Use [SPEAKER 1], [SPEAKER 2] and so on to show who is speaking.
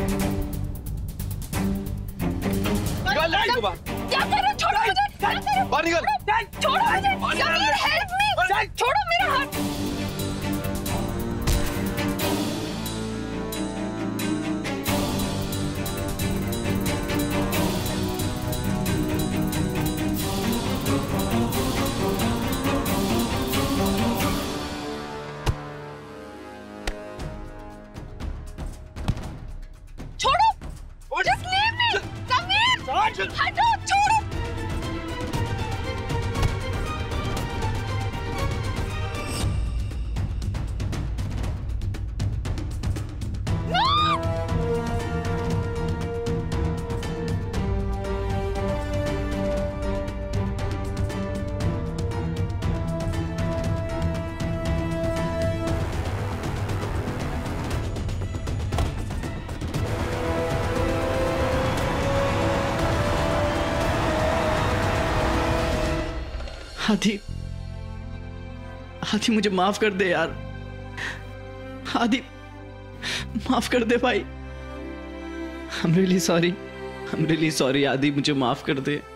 [SPEAKER 1] क्या कर रहे हो? छोड़ो मुझे!
[SPEAKER 2] बाहर निकल!
[SPEAKER 1] छोड़ो मुझे! Sameer, help me! छोड़ो मेरा हाथ! छोड़ो! Just leave me! समीर! हटो! छोड़ो!
[SPEAKER 3] आदि, आदि मुझे माफ कर दे यार। आदि माफ कर दे भाई। I'm really sorry आदि, मुझे माफ कर दे।